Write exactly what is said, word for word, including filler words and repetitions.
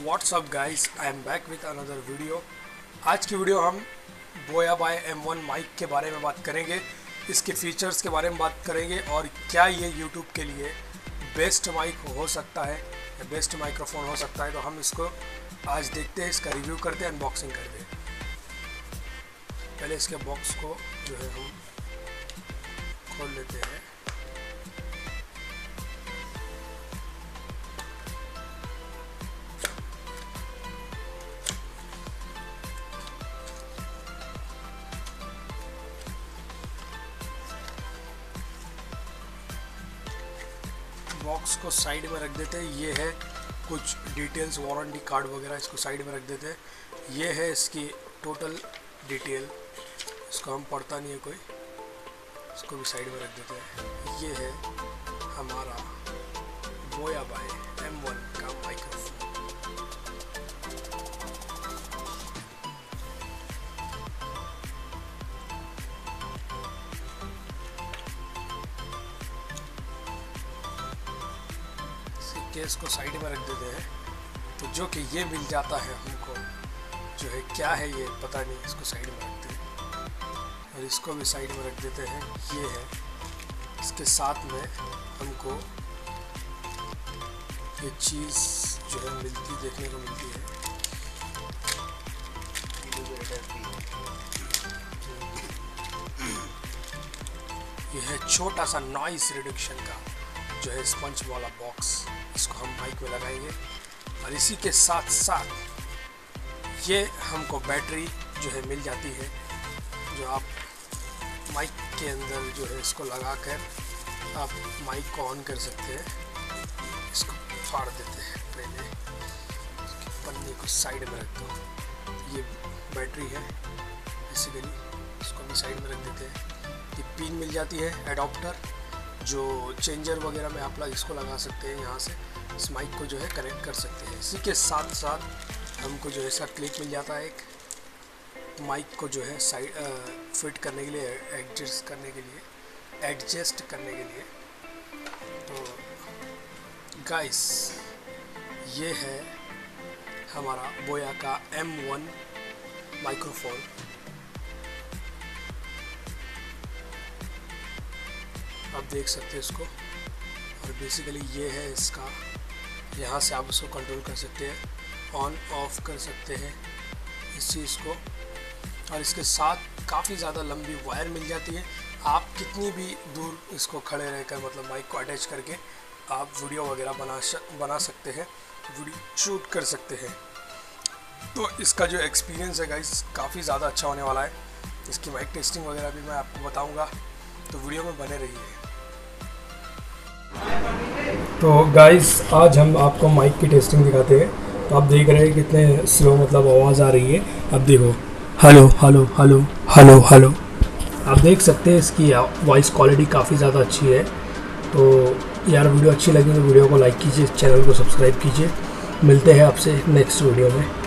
WhatsApp guys, I am back with another video. आज की video हम बोया बाय एम वन माइक के बारे में बात करेंगे, इसके फीचर्स के बारे में बात करेंगे और क्या ये यूट्यूब के लिए बेस्ट माइक हो सकता है या बेस्ट माइक्रोफोन हो सकता है। तो हम इसको आज देखते हैं, इसका रिव्यू करते हैं, अनबॉक्सिंग करते हैं। पहले इसके बॉक्स को जो है हम खोल लेते हैं। बॉक्स को साइड में रख देते हैं। ये है कुछ डिटेल्स, वारंटी कार्ड वगैरह, इसको साइड में रख देते हैं। ये है इसकी टोटल डिटेल, इसको हम पढ़ता नहीं है कोई, इसको भी साइड में रख देते हैं। ये है हमारा बोया बाय एम वन का माइक्रोफोन। केस को साइड में रख देते हैं, तो जो कि ये मिल जाता है हमको, जो है क्या है ये पता नहीं, इसको साइड में रखते हैं और इसको भी साइड में रख देते हैं। ये है, इसके साथ में हमको ये चीज़ जो है मिलती देखने को मिलती है। ये है छोटा सा नॉइस रिडक्शन का जो है स्पंज वाला बॉक्स, इसको हम माइक में लगाएंगे। और इसी के साथ साथ ये हमको बैटरी जो है मिल जाती है, जो आप माइक के अंदर जो है इसको लगाकर आप माइक को ऑन कर सकते हैं। इसको फाड़ देते हैं, पहले पन्नी को साइड में रख दो। ये बैटरी है, बेसिकली इसको भी साइड में रख देते हैं। ये पिन मिल जाती है एडाप्टर, जो चेंजर वगैरह में आप लोग इसको लगा सकते हैं, यहाँ से इस माइक को जो है कनेक्ट कर सकते हैं। इसी के साथ साथ हमको जो है इसका क्लिप मिल जाता है, एक माइक को जो है साइड फिट करने के लिए, एडजस्ट करने के लिए एडजस्ट करने के लिए। तो गाइस, ये है हमारा बोया का एम वन माइक्रोफोन। आप देख सकते हैं इसको, और बेसिकली ये है इसका, यहाँ से आप इसको कंट्रोल कर सकते हैं, ऑन ऑफ कर सकते हैं इस चीज़ को। और इसके साथ काफ़ी ज़्यादा लंबी वायर मिल जाती है। आप कितनी भी दूर इसको खड़े रहकर, मतलब माइक को अटैच करके आप वीडियो वगैरह बना बना सकते हैं, वीडियो शूट कर सकते हैं। तो इसका जो एक्सपीरियंस है गाइस, काफ़ी ज़्यादा अच्छा होने वाला है। इसकी माइक टेस्टिंग वगैरह भी मैं आपको बताऊँगा, तो वीडियो में बने रहिए। तो गाइस, आज हम आपको माइक की टेस्टिंग दिखाते हैं। तो आप देख रहे हैं कितने स्लो मतलब आवाज़ आ रही है। अब देखो, hello hello hello hello hello, आप देख सकते हैं इसकी वॉइस क्वालिटी काफ़ी ज़्यादा अच्छी है। तो यार, वीडियो अच्छी लगी तो वीडियो को लाइक कीजिए, चैनल को सब्सक्राइब कीजिए। मिलते हैं आपसे नेक्स्ट वीडियो में।